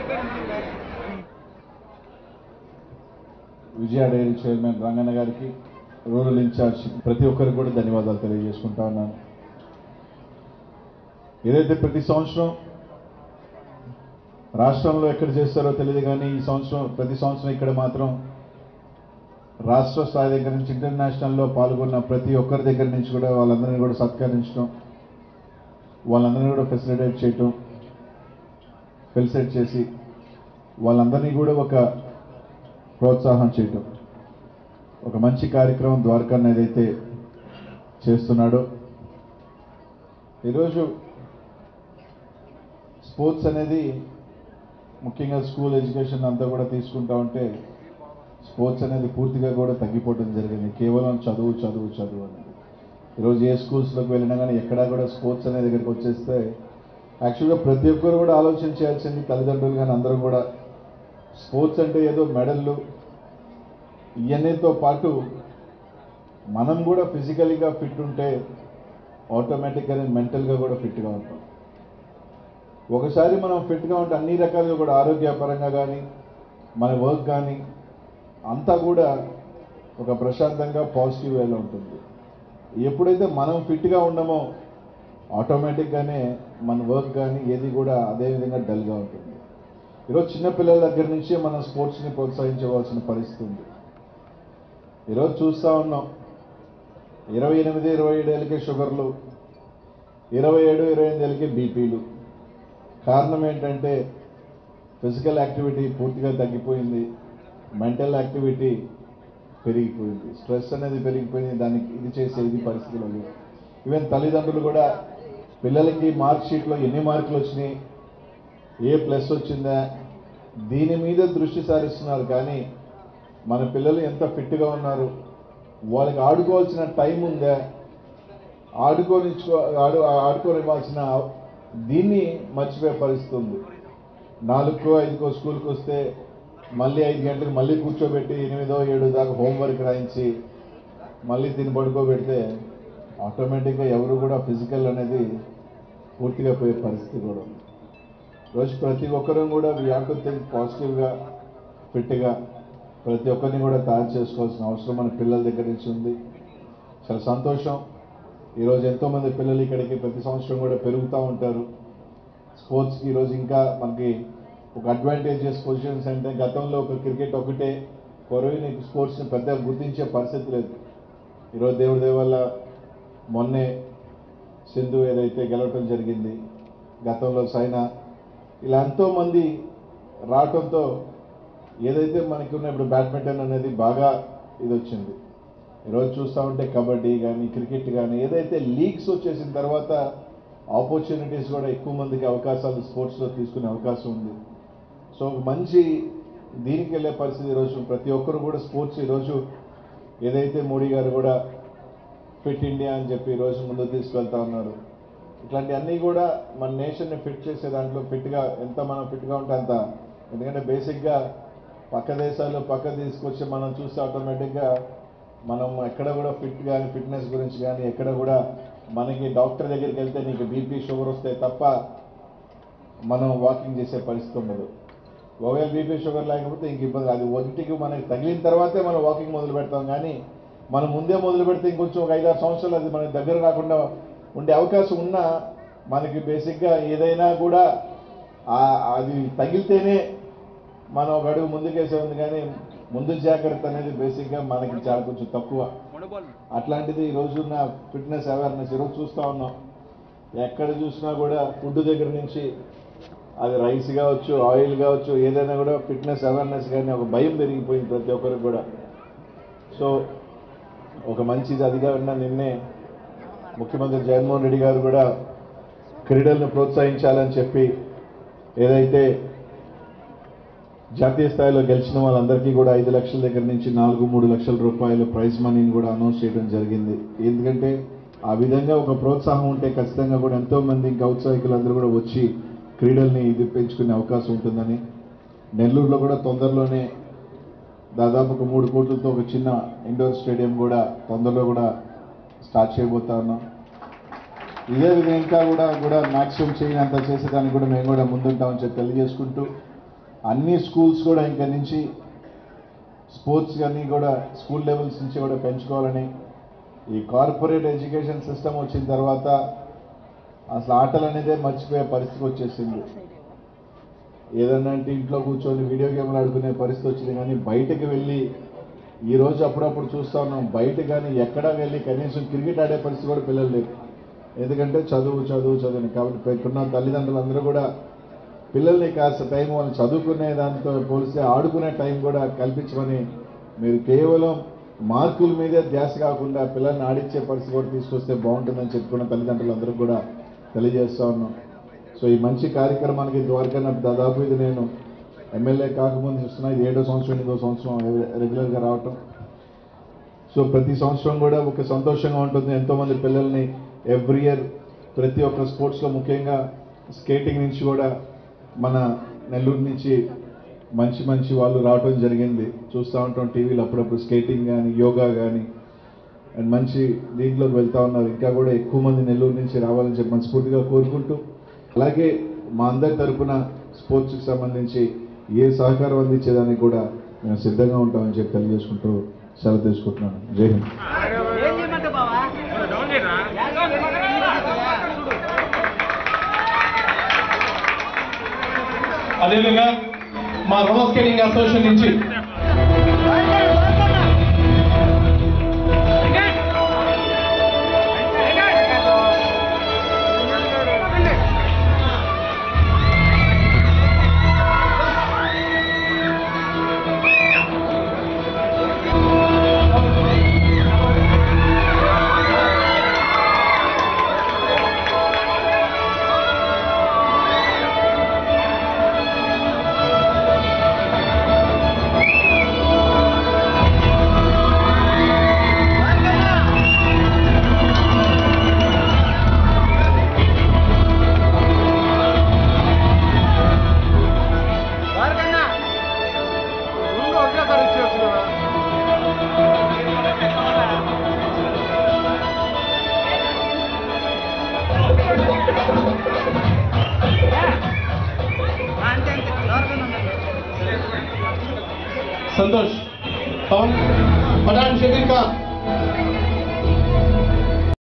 విజయ dairy chairman Ranganna గారికి, rural incharge ప్రతి ఒక్కరికి కూడా ధన్యవాదాలు తెలియజేసుకుంటా ఉన్నాను. ఏదైతే ప్రతి సంవత్సరం రాష్ట్రంలో ఎక్కడ చేస్తారో తెలియదు కానీ ఈ సంవత్సరం ప్రతి సంవత్సరం ఇక్కడ మాత్రం రాష్ట్ర స్థాయి దగ్గర నుంచి ఇంటర్నేషనల్లో పాల్గొన్న ప్రతి ఒక్కరి దగ్గర నుంచి కూడా వాళ్ళందరినీ కూడా సత్కరించడం, వాళ్ళందరినీ కూడా ఫెసిలిటేట్ చేయటం, ఫెలిసిటేట్ చేసి వాళ్ళందరినీ కూడా ఒక ప్రోత్సాహం చేయటం, ఒక మంచి కార్యక్రమం ద్వారకాన్ని ఏదైతే చేస్తున్నాడో. ఈరోజు స్పోర్ట్స్ అనేది ముఖ్యంగా స్కూల్ ఎడ్యుకేషన్ అంతా కూడా తీసుకుంటా ఉంటే స్పోర్ట్స్ అనేది పూర్తిగా కూడా తగ్గిపోవడం జరిగింది. కేవలం చదువు చదువు చదువు అనేది. ఈరోజు ఏ స్కూల్స్లోకి వెళ్ళినా కానీ ఎక్కడా కూడా స్పోర్ట్స్ అనే దగ్గరికి వచ్చేస్తే యాక్చువల్గా ప్రతి ఒక్కరు కూడా ఆలోచన చేయాల్సింది, తల్లిదండ్రులు కానీ అందరూ కూడా స్పోర్ట్స్ అంటే ఏదో మెడళ్ళు ఇవన్నీతో పాటు మనం కూడా ఫిజికల్గా ఫిట్ ఉంటే ఆటోమేటిక్గా మెంటల్గా కూడా ఫిట్గా ఉంటాం. ఒకసారి మనం ఫిట్గా ఉంటే అన్ని రకాలుగా కూడా ఆరోగ్యపరంగా కానీ మన వర్క్ కానీ అంతా కూడా ఒక ప్రశాంతంగా పాజిటివ్ వేలో ఉంటుంది. ఎప్పుడైతే మనం ఫిట్గా ఉన్నామో ఆటోమేటిక్గానే మన వర్క్ కానీ ఏది కూడా అదేవిధంగా డల్గా ఉంటుంది. ఈరోజు చిన్నపిల్లల దగ్గర నుంచే మనం స్పోర్ట్స్ని ప్రోత్సహించవలసిన పరిస్థితి ఉంది. ఈరోజు చూస్తూ ఉన్నాం 28-27 ఏళ్ళకే షుగర్లు, 27-28 ఏళ్ళకే బీపీలు. కారణం ఏంటంటే ఫిజికల్ యాక్టివిటీ పూర్తిగా తగ్గిపోయింది, మెంటల్ యాక్టివిటీ పెరిగిపోయింది, స్ట్రెస్ అనేది పెరిగిపోయింది. దానికి ఇది చేసే ఇది పరిస్థితులు లేవు. ఈవెన్ తల్లిదండ్రులు కూడా పిల్లలకి మార్క్ షీట్లో ఎన్ని మార్కులు వచ్చినాయి, ఏ ప్లస్ వచ్చిందా, దీని మీద దృష్టి సారిస్తున్నారు. కానీ మన పిల్లలు ఎంత ఫిట్గా ఉన్నారు, వాళ్ళకి ఆడుకోవాల్సిన టైం ఉందా, ఆడుకోనివ్వాల్సిన దీన్ని మర్చిపోయే పరిస్థితి ఉంది. 4కో 5కో స్కూల్కి వస్తే మళ్ళీ 5 గంటలకు మళ్ళీ కూర్చోబెట్టి 8-7 దాకా హోంవర్క్ రాయించి మళ్ళీ దీన్ని పడుకోబెడితే ఆటోమేటిక్గా ఎవరు కూడా ఫిజికల్ అనేది పూర్తిగా పోయే పరిస్థితి కూడా ఉంది. రోజు ప్రతి ఒక్కరూ కూడా వీ హ్యావ్ టు థింక్ పాజిటివ్గా, ఫిట్గా ప్రతి ఒక్కరిని కూడా తయారు చేసుకోవాల్సిన అవసరం మన పిల్లల దగ్గర నుంచి ఉంది. చాలా సంతోషం. ఈరోజు ఎంతోమంది పిల్లలు ఇక్కడికి ప్రతి సంవత్సరం కూడా పెరుగుతూ ఉంటారు. స్పోర్ట్స్కి ఈరోజు ఇంకా మనకి ఒక అడ్వాంటేజెస్ పొజిషన్స్ అంటే గతంలో ఒక క్రికెట్ ఒకటే కొరవి స్పోర్ట్స్ని పెద్దగా గుర్తించే పరిస్థితి లేదు. ఈరోజు దేవుడి దయ వల్ల మొన్నే సింధు ఏదైతే గెలవటం జరిగింది, గతంలో సైనా, ఇలా ఎంతోమంది రావటంతో ఏదైతే మనకి ఉన్న ఇప్పుడు బ్యాడ్మింటన్ అనేది బాగా ఇది వచ్చింది. ఈరోజు చూస్తూ ఉంటే కబడ్డీ కానీ క్రికెట్ కానీ ఏదైతే లీగ్స్ వచ్చేసిన తర్వాత ఆపర్చునిటీస్ కూడా ఎక్కువ మందికి అవకాశాలు స్పోర్ట్స్లో తీసుకునే అవకాశం ఉంది. సో మంచి దీనికి వెళ్ళే పరిస్థితి ఈరోజు ప్రతి ఒక్కరు కూడా స్పోర్ట్స్ ఈరోజు ఏదైతే మోడీ గారు కూడా ఫిట్ ఇండియా అని చెప్పి ఈరోజు ముందు తీసుకెళ్తా ఉన్నారు. ఇట్లాంటి అన్నీ కూడా మన నేషన్ని ఫిట్ చేసే దాంట్లో ఫిట్గా ఎంత మనం ఫిట్గా ఉంటే అంత. ఎందుకంటే బేసిక్గా పక్క దేశాల్లో పక్క తీసుకొచ్చి మనం చూస్తే ఆటోమేటిక్గా మనం ఎక్కడ కూడా ఫిట్ కానీ ఫిట్నెస్ గురించి కానీ ఎక్కడ కూడా మనకి డాక్టర్ దగ్గరికి వెళ్తే నీకు బీపీ షుగర్ వస్తాయి తప్ప మనం వాకింగ్ చేసే పరిస్థితి ఉండదు. ఒకవేళ బీపీ షుగర్ లేకపోతే ఇంక ఇబ్బంది. అది ఒంటికి మనకి తగిలిన తర్వాతే మనం వాకింగ్ మొదలు పెడతాం. కానీ మనం ముందే మొదలు పెడితే ఇంకొంచెం ఒక 5-6 సంవత్సరాలు అది మనకి దగ్గర రాకుండా ఉండే అవకాశం ఉన్నా మనకి బేసిక్గా ఏదైనా కూడా అది తగిలితేనే మనం ఒక అడుగు ముందుకేసే ఉంది. కానీ ముందు జాగ్రత్త అనేది బేసిక్గా మనకి చాలా కొంచెం తక్కువ. అట్లాంటిది ఈరోజున్న ఫిట్నెస్ అవేర్నెస్ ఈరోజు చూస్తూ ఉన్నాం. ఎక్కడ చూసినా కూడా ఫుడ్ దగ్గర నుంచి అది రైస్ కావచ్చు, ఆయిల్ కావచ్చు, ఏదైనా కూడా ఫిట్నెస్ అవేర్నెస్ కానీ ఒక భయం పెరిగిపోయింది ప్రతి ఒక్కరికి కూడా. సో ఒక మంచిది అదిగా ఉన్న నిన్నే ముఖ్యమంత్రి జగన్మోహన్ రెడ్డి గారు కూడా క్రీడలను ప్రోత్సహించాలని చెప్పి ఏదైతే జాతీయ స్థాయిలో గెలిచిన వాళ్ళందరికీ కూడా 5 లక్షల దగ్గర నుంచి 4-3 లక్షల రూపాయలు ప్రైజ్ మనీని కూడా అనౌన్స్ చేయడం జరిగింది. ఎందుకంటే ఆ విధంగా ఒక ప్రోత్సాహం ఉంటే ఖచ్చితంగా కూడా ఎంతోమంది ఇంకా ఔత్సాహికులందరూ కూడా వచ్చి క్రీడల్ని ఇది పెంచుకునే అవకాశం ఉంటుందని. నెల్లూరులో కూడా తొందరలోనే దాదాపు ఒక 3 కోట్లతో ఒక చిన్న ఇండోర్ స్టేడియం కూడా తొందరలో కూడా స్టార్ట్ చేయబోతా ఉన్నాం. ఇదే విధంగా ఇంకా కూడా మ్యాక్సిమం చేయనంత చేసేదానికి కూడా మేము కూడా ముందుంటామని చెప్పి తెలియజేసుకుంటూ అన్ని స్కూల్స్ కూడా ఇంకా నుంచి స్పోర్ట్స్ కానీ కూడా స్కూల్ లెవెల్స్ నుంచి కూడా పెంచుకోవాలని, ఈ కార్పొరేట్ ఎడ్యుకేషన్ సిస్టమ్ వచ్చిన తర్వాత అసలు ఆటలు అనేదే మర్చిపోయే పరిస్థితి వచ్చేసింది. ఏదన్నా అంటే ఇంట్లో కూర్చొని వీడియో గేమ్లు ఆడుకునే పరిస్థితి వచ్చింది. కానీ బయటకు వెళ్ళి ఈరోజు అప్పుడప్పుడు చూస్తూ ఉన్నాం, బయట కానీ ఎక్కడా వెళ్ళి కనీసం క్రికెట్ ఆడే పరిస్థితి కూడా పిల్లలు లేరు. ఎందుకంటే చదువుని. కాబట్టి ఇక్కడున్న తల్లిదండ్రులందరూ కూడా పిల్లల్ని కాస్త టైం వాళ్ళు చదువుకునే దాంతో పోలిస్తే ఆడుకునే టైం కూడా కల్పించమని, మీరు కేవలం మార్కుల మీదే ధ్యాస కాకుండా పిల్లల్ని ఆడించే పరిస్థితి కూడా తీసుకొస్తే బాగుంటుందని చెప్పుకున్న తల్లిదండ్రులందరూ కూడా తెలియజేస్తా ఉన్నాం. సో ఈ మంచి కార్యక్రమానికి ద్వారకా దాదాపు ఇది నేను ఎమ్మెల్యే కాకముందు చూస్తున్నా, ఇది 7వ సంవత్సరం 8వ సంవత్సరం రెగ్యులర్గా రావటం. సో ప్రతి సంవత్సరం కూడా ఒక సంతోషంగా ఉంటుంది. ఎంతోమంది పిల్లల్ని ఎవ్రీ ఇయర్ ప్రతి ఒక్క స్పోర్ట్స్లో ముఖ్యంగా స్కేటింగ్ నుంచి కూడా మన నెల్లూరు నుంచి మంచి వాళ్ళు రావటం జరిగింది. చూస్తూ ఉంటాం టీవీలో అప్పుడప్పుడు స్కేటింగ్ కానీ యోగా కానీ అండ్ మంచి దీంట్లోకి వెళ్తూ ఉన్నారు. ఇంకా కూడా ఎక్కువ మంది నెల్లూరు నుంచి రావాలని చెప్పి మనస్ఫూర్తిగా కోరుకుంటూ, అలాగే మా అందరి తరఫున స్పోర్ట్స్కి సంబంధించి ఏ సహకారం అందించేదానికి కూడా మేము సిద్ధంగా ఉంటామని చెప్పి తెలియజేసుకుంటూ సెలవు తీసుకుంటున్నాను. జై హింద్. అదేవిధంగా మా రోలర్ స్కేటింగ్ అసోసియేషన్ నుంచి संतोष पवन पठान शेखर का